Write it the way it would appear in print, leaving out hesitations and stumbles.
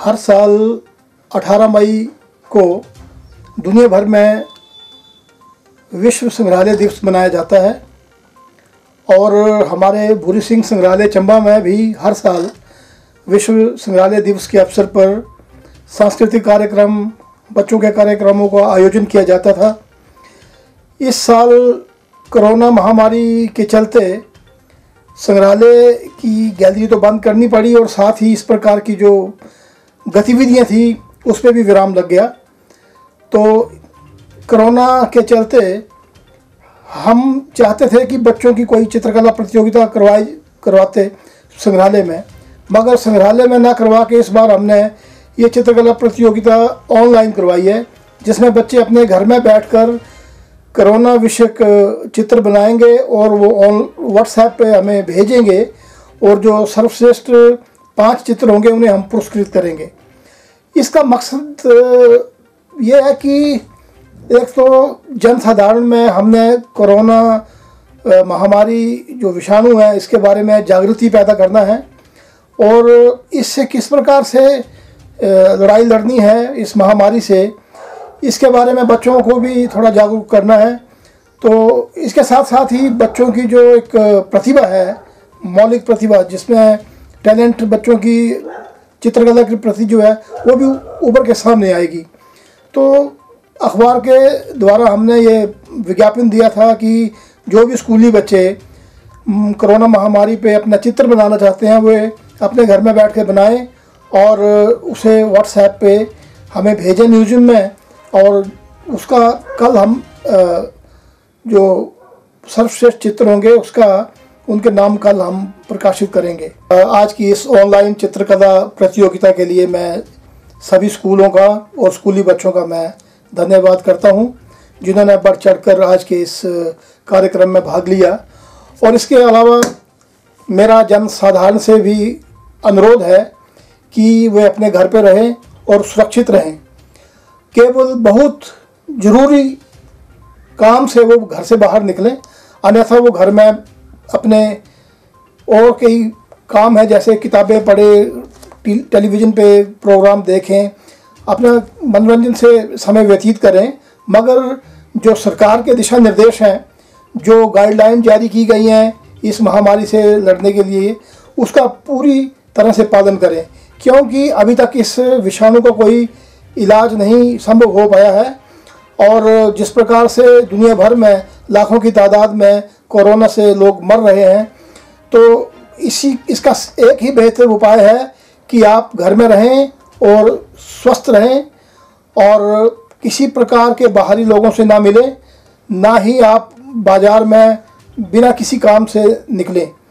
हर साल 18 मई को दुनिया भर में विश्व संग्रहालय दिवस मनाया जाता है और हमारे भूरी सिंह संग्रहालय चंबा में भी हर साल विश्व संग्रहालय दिवस के अवसर पर सांस्कृतिक कार्यक्रम, बच्चों के कार्यक्रमों का आयोजन किया जाता था। इस साल कोरोना महामारी के चलते संग्रहालय की गैलरी तो बंद करनी पड़ी और साथ ही इस प्रकार की जो गतिविधियां थी उस पर भी विराम लग गया। तो कोरोना के चलते हम चाहते थे कि बच्चों की कोई चित्रकला प्रतियोगिता करवाते संग्रहालय में, मगर संग्रहालय में ना करवा के इस बार हमने ये चित्रकला प्रतियोगिता ऑनलाइन करवाई है, जिसमें बच्चे अपने घर में बैठकर कोरोना विषयक चित्र बनाएंगे और वो व्हाट्सएप पे हमें भेजेंगे और जो सर्वश्रेष्ठ 5 चित्र होंगे उन्हें हम पुरस्कृत करेंगे। इसका मकसद ये है कि एक तो जनसाधारण में हमने कोरोना महामारी जो विषाणु है इसके बारे में जागृति पैदा करना है और इससे किस प्रकार से लड़ाई लड़नी है इस महामारी से, इसके बारे में बच्चों को भी थोड़ा जागरूक करना है। तो इसके साथ साथ ही बच्चों की जो एक प्रतिभा है, मौलिक प्रतिभा, जिसमें टैलेंट बच्चों की चित्रकला के प्रति जो है वो भी उभर के सामने आएगी। तो अखबार के द्वारा हमने ये विज्ञापन दिया था कि जो भी स्कूली बच्चे कोरोना महामारी पे अपना चित्र बनाना चाहते हैं वे अपने घर में बैठ के बनाएं और उसे व्हाट्सएप पे हमें भेजें म्यूजियम में, और उसका कल हम जो सर्वश्रेष्ठ चित्र होंगे उसका उनके नाम कल हम प्रकाशित करेंगे। आज की इस ऑनलाइन चित्रकला प्रतियोगिता के लिए मैं सभी स्कूलों का और स्कूली बच्चों का मैं धन्यवाद करता हूं, जिन्होंने बढ़ चढ़कर आज के इस कार्यक्रम में भाग लिया। और इसके अलावा मेरा जनसाधारण से भी अनुरोध है कि वे अपने घर पर रहें और सुरक्षित रहें। केवल बहुत ज़रूरी काम से वो घर से बाहर निकलें, अन्यथा वो घर में अपने और कई काम है जैसे किताबें पढ़े, टेलीविज़न पे प्रोग्राम देखें, अपना मनोरंजन से समय व्यतीत करें। मगर जो सरकार के दिशा निर्देश हैं, जो गाइडलाइन जारी की गई हैं इस महामारी से लड़ने के लिए, उसका पूरी तरह से पालन करें, क्योंकि अभी तक इस विषाणु का कोई इलाज नहीं संभव हो पाया है। और जिस प्रकार से दुनिया भर में लाखों की तादाद में कोरोना से लोग मर रहे हैं, तो इसका एक ही बेहतर उपाय है कि आप घर में रहें और स्वस्थ रहें और किसी प्रकार के बाहरी लोगों से ना मिलें, ना ही आप बाज़ार में बिना किसी काम से निकलें।